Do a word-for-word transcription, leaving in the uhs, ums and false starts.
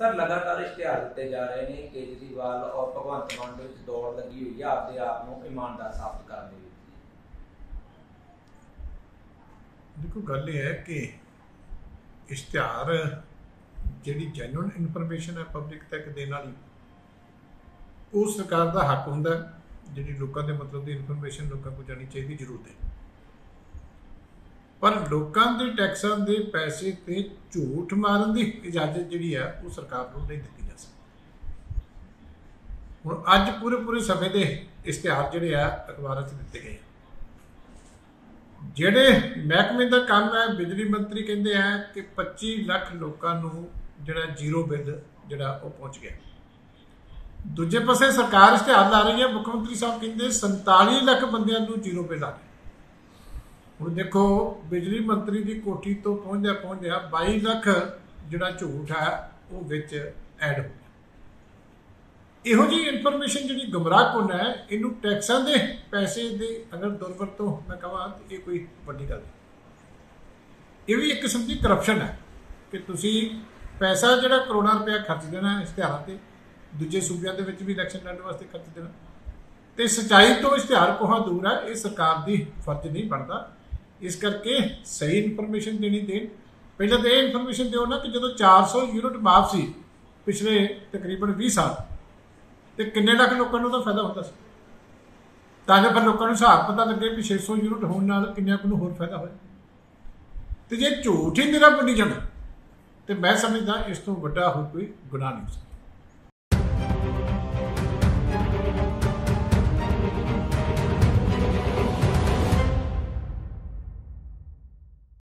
Sir लगातार इश्तिहार दिते जा रहे हैं केजरीवाल और भगवंत मान के दौड़ लगी हुई है आपके आप को ईमानदार साबित करने। देखो गल यह है कि इश्तिहार जी जैनुअन इनफॉर्मेशन है पब्लिक तक देने वाली वो सरकार का हक होंगे। जी लोगों के मतलब की इनफॉर्मेशन लोगों को जानी चाहिए जरूरत है, पर लोगों के टैक्सां के पैसे ते झूठ मारन की इजाजत जी है वो सरकार को नहीं दी जा सकती। हुण अज पूरे पूरे समय के इश्तिहार जिहड़े आ अखबारों से दिते गए, जिहड़े महकमे का काम है बिजली मंत्री कहते हैं कि पच्ची लख लोगों को जिहड़ा जीरो बिल जिहड़ा वो पहुँच गया। दूजे पासे सरकार इश्तिहार ला रही है, मुख्यमंत्री साहब कहते संताली लख बंदियां को जीरो बिल आ गए। हुण देखो बिजली मंत्री की कोठी तो पहुँचद्या पहुँचद्या बाई लख जिहड़ा झूठ है वो विच ऐड हो गया। इहो जी इनफॉर्मेशन जी गुमराहकुन है, इनू टैक्सां दे पैसे दे अगर दुरवरतों मैं कहां तो ये कोई वड्डी गल नहीं। ये भी एक किस्म की करप्शन है कि तुसी पैसा जिहड़ा करोड़ां रुपया खर्च देना इश्तिहारां ते, दूजे सूबियां दे विच भी इलैक्शन लड़न वास्ते खर्च देना, तो सच्चाई तो इश्तिहार कोहा दूर है। ये सरकार की फर्ज नहीं बनता। इस करके सही इनफॉर्मेशन देनी देन। पहले तो यह इनफॉर्मेशन दो ना कि जो चार सौ यूनिट माफ सी पिछले तकरीबन भी साल, तो किन्ने लाख लोगों को फायदा होता है, ताकि फिर लोगों को हिसाब पता लगे भी छे सौ यूनिट होने किन्ने को होर फायदा हो। तो जे झूठ ही मेरा बनी जाना तो मैं समझदा इस तो वड्डा होर कोई गुनाह नहीं हो सकता।